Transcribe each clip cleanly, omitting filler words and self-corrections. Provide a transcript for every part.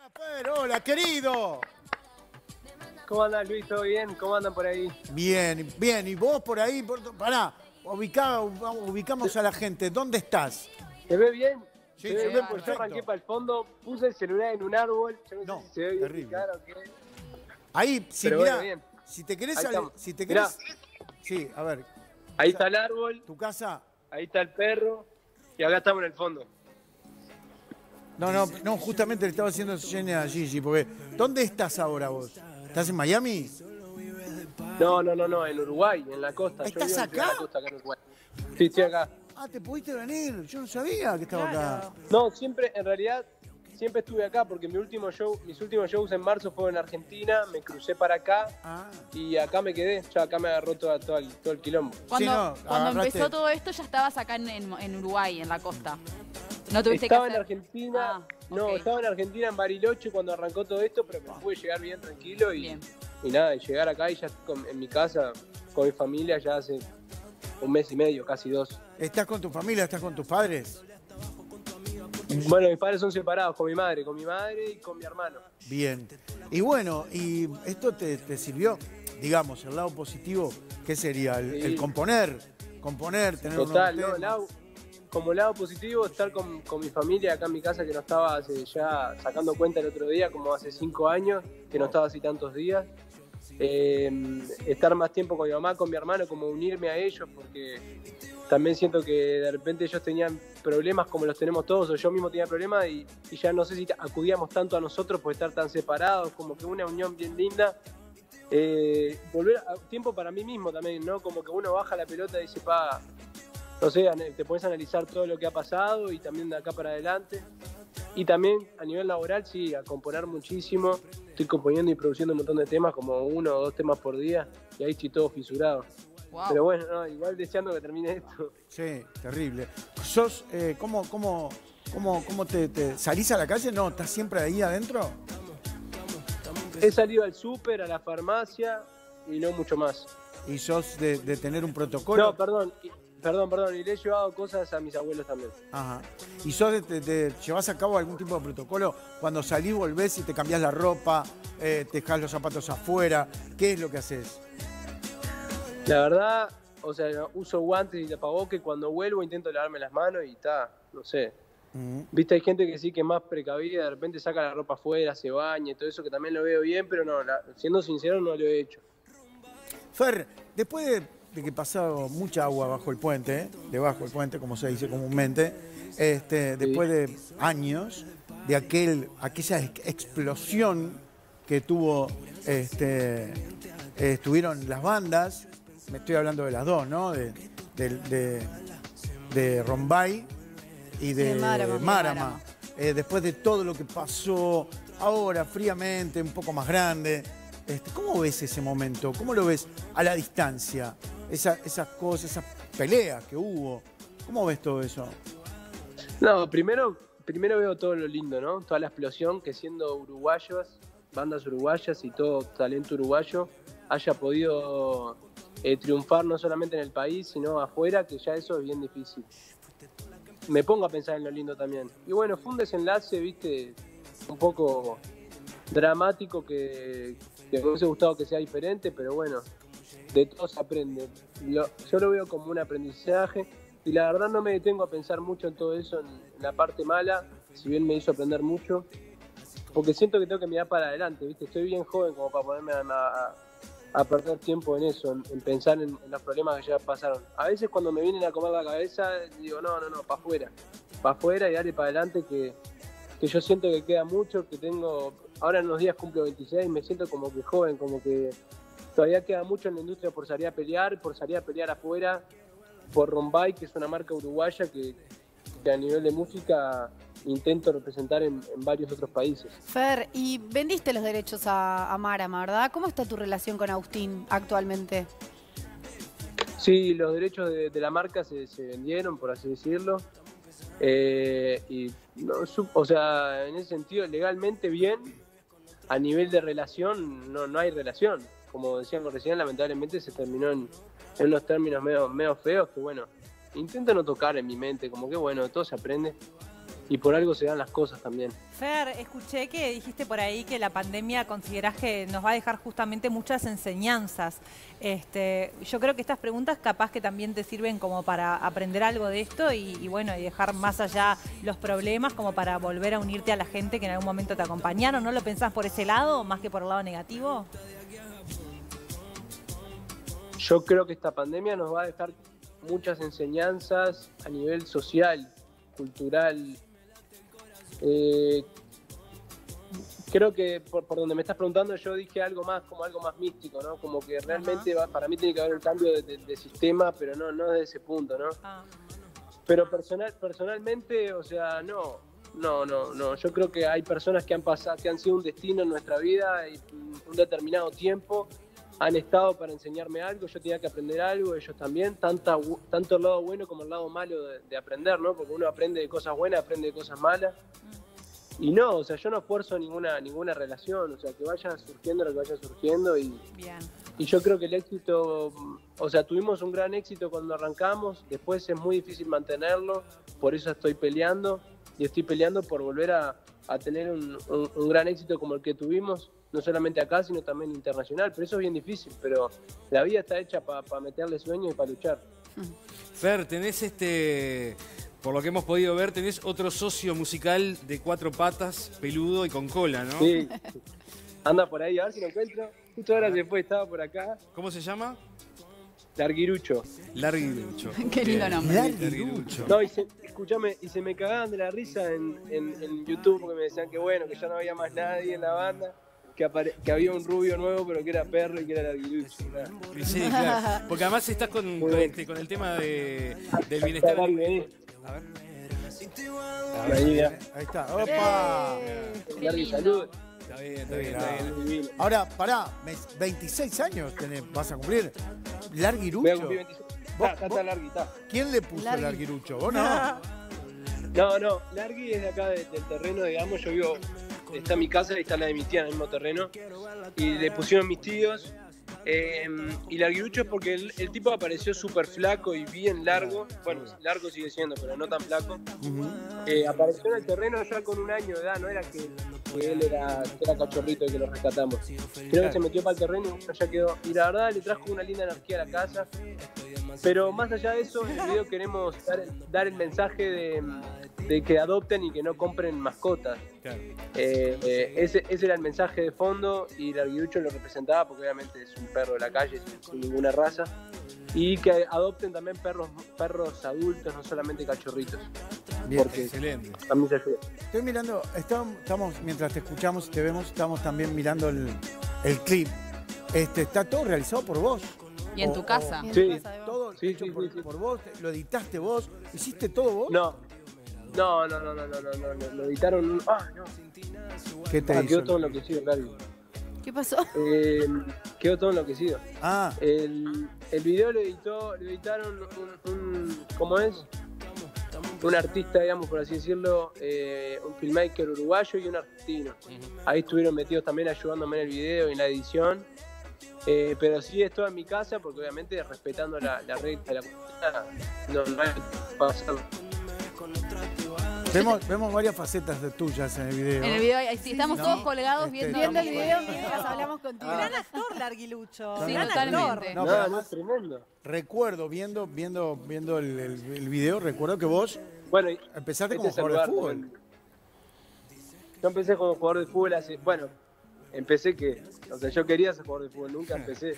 Fer, hola, querido. ¿Cómo andan, Luis? ¿Todo bien? ¿Cómo andan por ahí? Bien, bien. ¿Y vos por ahí? Pará, ubicamos a la gente. ¿Dónde estás? ¿Se ve bien? Sí, ¿Se ve se bien? ve Pues yo perfecto. arranqué para el fondo, puse el celular en un árbol. Yo no, No, sé si se ve bien terrible. claro o qué. Ahí, sí, Pero mirá, bueno, bien. si te querés... Ahí estamos. Si te Mirá, querés... Sí, a ver, ahí está el árbol, tu casa... ahí está el perro y acá estamos en el fondo. No, justamente le estaba haciendo señas a Gigi, porque ¿dónde estás ahora vos? ¿Estás en Miami? No, en Uruguay, en la costa. ¿Estás Yo vivo en acá? la costa, acá en Uruguay. Sí, estoy acá. Ah, te pudiste venir. Yo no sabía que estaba acá. No, siempre, en realidad, siempre estuve acá porque mis últimos shows en marzo fueron en Argentina, me crucé para acá Ah. y acá me quedé. Ya acá me agarró todo el quilombo. Cuando, Sí, no, cuando agarraste- empezó todo esto ya estabas acá en Uruguay, en la costa. No tuviste Estaba que en hacer... Argentina, Ah, no, ok. estaba en Argentina en Bariloche cuando arrancó todo esto, pero me pude llegar bien tranquilo y Bien. nada, y llegar acá y ya estoy en mi casa con mi familia ya hace un mes y medio, casi 2. ¿Estás con tu familia? ¿Estás con tus padres? Bueno, mis padres son separados, con mi madre y con mi hermano. Bien. Y bueno, ¿y esto te sirvió? Digamos, el lado positivo, ¿qué sería? El, Sí. el componer, tener Total, unos ¿no? temas. Como lado positivo, estar con mi familia acá en mi casa, que no estaba hace ya sacando cuenta el otro día, como hace 5 años, que no estaba así tantos días. Estar más tiempo con mi mamá, con mi hermano, como unirme a ellos, porque también siento que de repente ellos tenían problemas como los tenemos todos, o yo mismo tenía problemas y ya no sé si acudíamos tanto a nosotros por estar tan separados, como que una unión bien linda. Volver a tiempo para mí mismo también, ¿no? Como que uno baja la pelota y dice, no sé, te puedes analizar todo lo que ha pasado y también de acá para adelante. Y también a nivel laboral, sí, a componer muchísimo. Estoy componiendo y produciendo un montón de temas, como 1 o 2 temas por día, y ahí estoy todo fisurado. Wow. Pero bueno, no, igual deseando que termine esto. Sí, terrible. ¿Sos, cómo te salís a la calle? No, ¿estás siempre ahí adentro? He salido al súper, a la farmacia y no mucho más. ¿Y sos de tener un protocolo? No, perdón, y le he llevado cosas a mis abuelos también. Ajá. ¿Y sos llevas a cabo algún tipo de protocolo? Cuando salís, volvés y te cambiás la ropa, te dejás los zapatos afuera. ¿Qué es lo que haces? La verdad, o sea, uso guantes y tapabocas, cuando vuelvo intento lavarme las manos y está, no sé. Viste, hay gente que sí que es más precavida, de repente saca la ropa afuera, se baña y todo eso, que también lo veo bien, pero no, siendo sincero no lo he hecho. Fer, después de que pasó mucha agua bajo el puente, debajo del puente, como se dice comúnmente, después de años de aquella explosión que tuvo, estuvieron las bandas, me estoy hablando de las dos, ¿no? De Rombay y de Marama. Después de todo lo que pasó, ahora fríamente, un poco más grande, ¿cómo ves ese momento? ¿Cómo lo ves a la distancia? Esas cosas, esas peleas que hubo. ¿Cómo ves todo eso? No, primero veo todo lo lindo, ¿no? Toda la explosión que siendo uruguayos, bandas uruguayas y todo talento uruguayo haya podido triunfar no solamente en el país, sino afuera, que ya eso es bien difícil. Me pongo a pensar en lo lindo también. Y bueno, fue un desenlace, viste, un poco dramático que me hubiese gustado que sea diferente, pero bueno, de todo se aprende. Yo lo veo como un aprendizaje y la verdad no me detengo a pensar mucho en todo eso, en la parte mala, si bien me hizo aprender mucho, porque siento que tengo que mirar para adelante, viste, estoy bien joven como para ponerme a perder tiempo en eso, en pensar en los problemas que ya pasaron. A veces cuando me vienen a comer la cabeza, digo, no, para afuera y darle para adelante, que yo siento que queda mucho, que tengo, ahora en unos días cumplo 26, me siento como que joven, como que todavía queda mucho en la industria por salir a pelear afuera, por Rombay, que es una marca uruguaya que a nivel de música intento representar en varios otros países. Fer, y vendiste los derechos a Marama, ¿verdad? ¿Cómo está tu relación con Agustín actualmente? Sí, los derechos de la marca se vendieron, por así decirlo. Y no, o sea, en ese sentido, legalmente bien, a nivel de relación, no hay relación. Como decíamos recién, lamentablemente se terminó en unos términos medio feos, que bueno, intento no tocar en mi mente, como que bueno, todo se aprende. y por algo se dan las cosas también. Fer, escuché que dijiste por ahí que la pandemia considerás que nos va a dejar justamente muchas enseñanzas. Yo creo que estas preguntas capaz que también te sirven como para aprender algo de esto y bueno, y dejar más allá los problemas como para volver a unirte a la gente que en algún momento te acompañaron. ¿No lo pensás por ese lado más que por el lado negativo? Yo creo que esta pandemia nos va a dejar muchas enseñanzas a nivel social, cultural. Creo que por donde me estás preguntando yo dije algo más, como algo más místico, ¿no? Como que realmente para mí tiene que haber un cambio de sistema, pero no desde ese punto, ¿no? Pero personalmente, o sea, no. Yo creo que hay personas que han sido un destino en nuestra vida y un determinado tiempo han estado para enseñarme algo, yo tenía que aprender algo, ellos también, tanto el lado bueno como el lado malo de aprender, ¿no? Porque uno aprende de cosas buenas, aprende de cosas malas. Y no, o sea, yo no esfuerzo ninguna relación, o sea, que vaya surgiendo lo que vaya surgiendo y yo creo que el éxito, o sea, tuvimos un gran éxito cuando arrancamos, después es muy difícil mantenerlo, por eso estoy peleando por volver a tener un gran éxito como el que tuvimos, no solamente acá, sino también internacional, pero eso es bien difícil, pero la vida está hecha para meterle sueños y para luchar. Fer, tenés por lo que hemos podido ver, tenés otro socio musical de 4 patas, peludo y con cola, ¿no? Sí, anda por ahí, a ver si lo encuentro. Justo ahora se fue, estaba por acá. ¿Cómo se llama? Larguirucho. Larguirucho. Qué lindo nombre. Larguirucho. No, escuchame, y se me cagaban de la risa en YouTube porque me decían que bueno, que ya no había más nadie en la banda, que había un rubio nuevo pero que era perro y que era Larguirucho. Sí, claro. Porque además estás con el tema del bienestar. A ver. Ahí está. ¡Opa! Largui, salud. Está bien. Ahora, pará, 26 años vas a cumplir. Larguirucho. Voy a cumplir 26. Está Largui, está. ¿Quién le puso Larguirucho? ¿Vos no? No, Largui es de acá del terreno, digamos, yo vivo, está mi casa y está la de mi tía en el mismo terreno, y le pusieron mis tíos, y Larguirucho es porque el tipo apareció súper flaco y bien largo, bueno, largo sigue siendo, pero no tan flaco, apareció en el terreno ya con 1 año de edad, no era que él era cachorrito y que lo rescatamos, creo que se metió para el terreno y bueno, ya quedó, y la verdad le trajo una linda energía a la casa. Pero más allá de eso, en el video queremos dar el mensaje de que adopten y que no compren mascotas. Claro. Ese era el mensaje de fondo y Larguirucho lo representaba porque obviamente es un perro de la calle sin ninguna raza. Y que adopten también perros adultos, no solamente cachorritos. Bien, porque excelente. También se ayuda. Estoy mirando, estamos mientras te escuchamos y te vemos, estamos también mirando el clip. Está todo realizado por vos. ¿Y en tu casa? Sí. Todo Sí, hecho sí, por, sí. por vos, lo editaste vos, hiciste todo vos. No, lo editaron. No. ¿Qué te hizo? Quedó todo enloquecido, Largui. ¿Qué pasó? Quedó todo enloquecido. Ah, El video lo editaron ¿cómo es? Un artista, digamos, por así decirlo, un filmmaker uruguayo y un argentino. Ahí estuvieron metidos también ayudándome en el video y en la edición. Pero sí es todo en mi casa porque obviamente respetando la regla de la comunidad no hay que pasar. vemos varias facetas de tuyas en el video. En el video, sí, estamos todos colgados Viendo el video mientras hablamos contigo. Gran actor, Larguilucho. Sí, Gran totalmente. actor. No, pero No, además, es tremendo. recuerdo, viendo el video, recuerdo que vos Bueno, empezaste como es el jugador de lugar fútbol. también. Yo empecé como jugador de fútbol empecé o sea, yo quería ser jugador de fútbol, nunca empecé.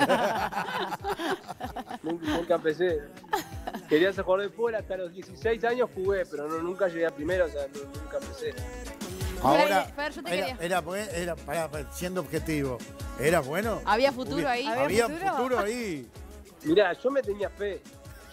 nunca empecé. Quería ser jugador de fútbol, hasta los 16 años jugué, pero nunca llegué a primero, o sea, nunca empecé. Ahora, Fer, yo te quería- pará, siendo objetivo, ¿era bueno? ¿Había futuro ahí? ¿Había futuro ahí? Mirá, yo me tenía fe,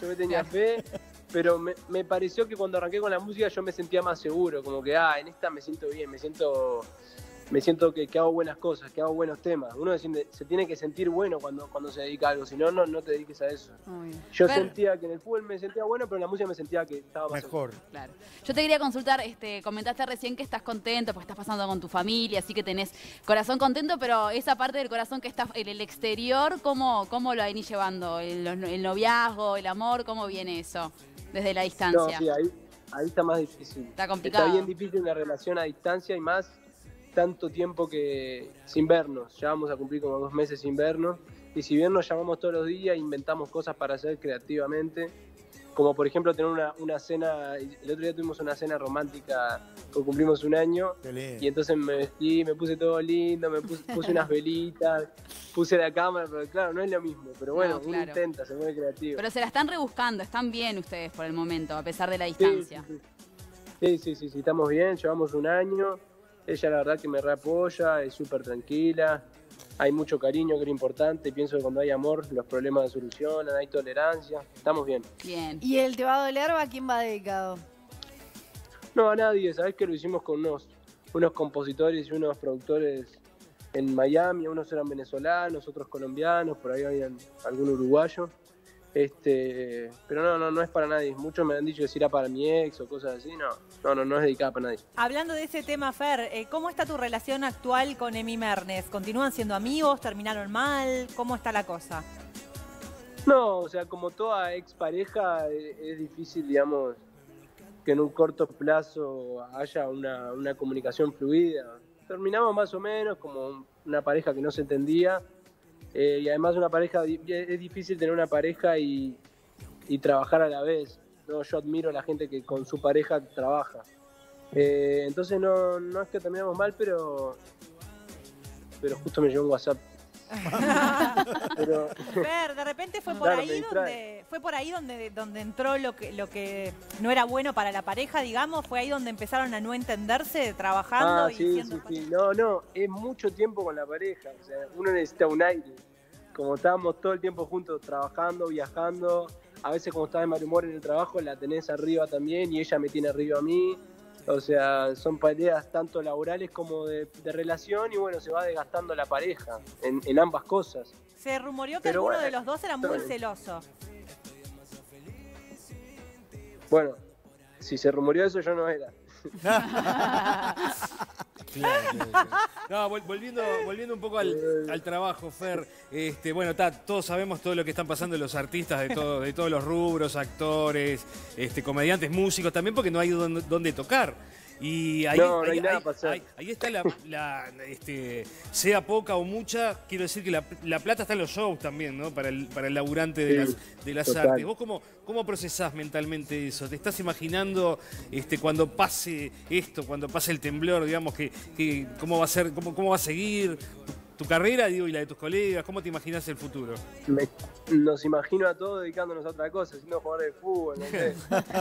pero me pareció que cuando arranqué con la música yo me sentía más seguro, como que en esta me siento bien, me siento que hago buenas cosas, que hago buenos temas. Uno se tiene que sentir bueno cuando se dedica a algo, si no, no te dediques a eso. Yo sentía que en el fútbol me sentía bueno, pero en la música me sentía que estaba más Mejor. Claro. Yo te quería consultar, comentaste recién que estás contento porque estás pasando con tu familia, así que tenés corazón contento, pero esa parte del corazón que está en el exterior, ¿cómo lo venís llevando? ¿El noviazgo, el amor, cómo viene eso desde la distancia? No, sí, ahí está más difícil. Está complicado. Está bien difícil una relación a distancia y más tanto tiempo que sin vernos. Ya vamos a cumplir como 2 meses sin vernos. Y si bien nos llamamos todos los días, inventamos cosas para hacer creativamente. Como por ejemplo tener una cena, el otro día tuvimos una cena romántica porque cumplimos 1 año. Y entonces me vestí, me puse todo lindo, puse unas velitas, puse la cámara, pero claro, no es lo mismo. Pero bueno, No, uno claro. intenta, se mueve creativo. Pero se la están rebuscando, están bien ustedes por el momento, a pesar de la distancia. Sí, estamos bien, llevamos 1 año. Ella la verdad que me reapoya, es súper tranquila. Hay mucho cariño, que es importante. Pienso que cuando hay amor, los problemas se solucionan, hay tolerancia. Estamos bien. Bien. ¿Y el Te va a doler a quién va dedicado? No, a nadie. Sabés que lo hicimos con unos compositores y unos productores en Miami. Unos eran venezolanos, otros colombianos, por ahí habían algún uruguayo. Pero no es para nadie. Muchos me han dicho que si era para mi ex o cosas así. No es dedicada para nadie. Hablando de ese tema, Fer, ¿cómo está tu relación actual con Emi Mernes? ¿Continúan siendo amigos? ¿Terminaron mal? ¿Cómo está la cosa? No, o sea, como toda ex pareja, es difícil, digamos, que en un corto plazo haya una comunicación fluida. Terminamos más o menos como una pareja que no se entendía. Y además es difícil tener una pareja y trabajar a la vez, ¿no? Yo admiro a la gente que con su pareja trabaja. Entonces no es que terminamos mal, pero justo me llegó un WhatsApp. Fer, de repente fue por ahí donde entró lo que no era bueno para la pareja, digamos. Fue ahí donde empezaron a no entenderse trabajando. Sí. No, es mucho tiempo con la pareja. O sea, uno necesita un aire. Como estábamos todo el tiempo juntos trabajando, viajando, a veces como estás de mal humor en el trabajo la tenés arriba también y ella me tiene arriba a mí. O sea, son peleas tanto laborales como de relación y bueno, se va desgastando la pareja en ambas cosas. Se rumoreó que alguno de los dos era muy celoso. Bueno, si se rumoreó eso yo no era. Claro. No, volviendo un poco al trabajo, Fer. Bueno, todos sabemos todo lo que están pasando los artistas de todos los rubros, actores, comediantes, músicos también, porque no hay donde tocar. Y ahí, no hay nada para hacer. Ahí está sea poca o mucha, quiero decir que la plata está en los shows también, ¿no? Para el laburante de las artes. ¿Vos cómo procesás mentalmente eso? ¿Te estás imaginando cuando pase esto, cuando pase el temblor, digamos, que cómo va a ser, cómo va a seguir tu carrera, digo, y la de tus colegas? ¿Cómo te imaginas el futuro? Nos imagino a todos dedicándonos a otra cosa, siendo jugadores de fútbol, no sé.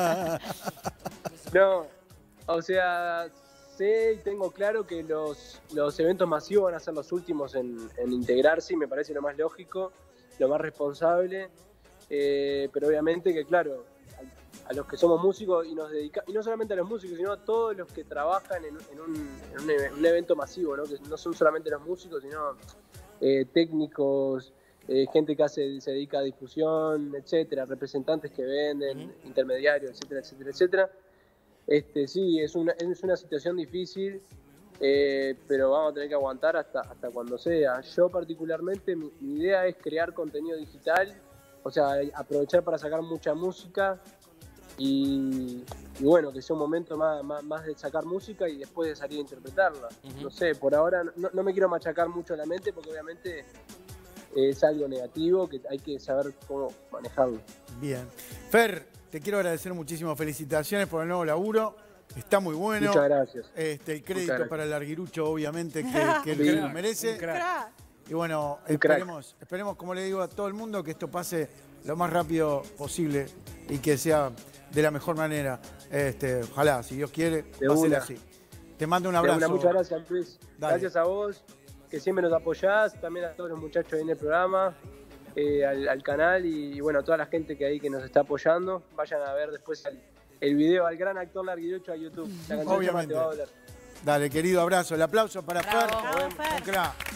No. O sea, sé y tengo claro que los eventos masivos van a ser los últimos en integrarse y me parece lo más lógico, lo más responsable, pero obviamente que claro, a los que somos músicos y nos dedicamos, y no solamente a los músicos, sino a todos los que trabajan en un evento masivo, ¿no? Que no son solamente los músicos, sino técnicos, gente que se dedica a difusión, etcétera, representantes que venden, intermediarios, etcétera. Sí, es una situación difícil, pero vamos a tener que aguantar hasta cuando sea. Yo particularmente, mi idea es crear contenido digital, o sea, aprovechar para sacar mucha música y bueno, que sea un momento más de sacar música y después de salir a interpretarla. No sé, por ahora no me quiero machacar mucho la mente porque obviamente es algo negativo que hay que saber cómo manejarlo. Bien. Fer, te quiero agradecer muchísimo. Felicitaciones por el nuevo laburo. Está muy bueno. Muchas gracias. El crédito para el Larguirucho, obviamente, que él merece. Y bueno, esperemos, como le digo a todo el mundo, que esto pase lo más rápido posible y que sea de la mejor manera. Ojalá, si Dios quiere, va a ser así. Te mando un abrazo. Muchas gracias, Luis. Dale. Gracias a vos, que siempre nos apoyás, también a todos los muchachos ahí en el programa. Al canal y bueno, a toda la gente que nos está apoyando. Vayan a ver después el video al gran actor Larguirucho a YouTube. La canción obviamente. Te va a doler. Dale, querido abrazo. El aplauso para Bravo. Fer. Bravo, Fer. Un crack.